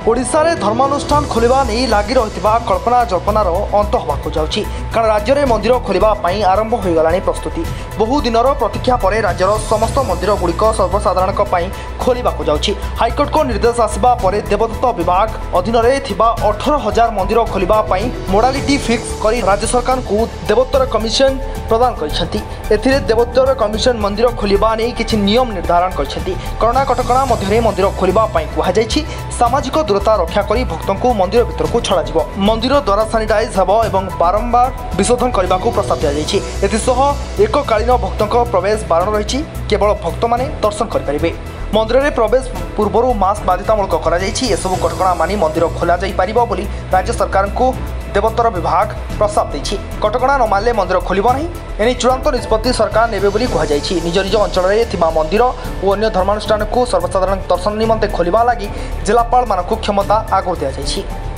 ओडिशा रे धर्मानुष्ठान खोलिबा नहीं लागी रहितबा कल्पना जल्पनार अंत होबाकु जाउछि कारण राज्य में मंदिर खोलिबा पई आरंभ होई गलानी प्रस्तुति। बहु दिनर प्रतीक्षा पर राज्यर समस्त मंदिर गुड़िक सर्वसाधारण पई खोलिबाकु जाउछि। हाईकोर्ट को निर्देश आसबा पर देवदत्त विभाग अधीन रे थिबा 18,000 मंदिर खोलिबा पई मोडालिटी फिक्स करी राज्य सरकार को देवोत्तर कमिशन प्रदान करिसेंती। एथिरे देवोत्तर कमिशन मंदिर खोलिबा नै किछि नियम निर्धारण करिसेंती। कोरोना कटकणा मध्य मंदिर खोलिबा पई कुहा जायछि। सामाजिक दूरता रक्षा करी भक्तों को मंदिर भीतर को छड़ा जिवो। मंदिर द्वारा सानिटाइज हेबो एवं बारंबार विशोधन करने को प्रस्ताव दिया जायछि। एथिसह एककालीन भक्तों प्रवेश बारण रही। केवल भक्त माने दर्शन करें। मंदिर में प्रवेश पूर्व मास्क बाध्यतामूलक करसबू कटकणा मानि मंदिर खोल जापर राज्य सरकार को देवोत्तर विभाग प्रस्ताव देछि। कटकणा न मानले मंदिर खोलिबो नहीं। एने चूड़ांत निष्पत्ति सरकार नेबे बोली कहा जायछि। निज निज अंचल में थिबा मंदिर और अन्य धर्मानुष्ठान को सर्वसाधारण दर्शन निमंते खोलिबा लागि जिलापाल मानकु क्षमता आगु दिया जायछि।